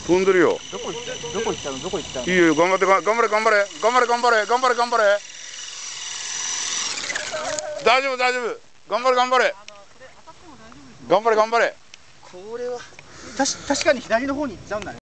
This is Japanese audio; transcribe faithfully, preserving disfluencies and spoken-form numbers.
飛んでるよ。 どこ行ったどこ行ったのどこ行ったの。 いいよ、頑張って、頑張れ、頑張れ、頑張れ、頑張れ、頑張れ、頑張れ。大丈夫、大丈夫。頑張れ、頑張れ。頑張れ、頑張れ。 これはたし確かに左の方に行っちゃうんだね。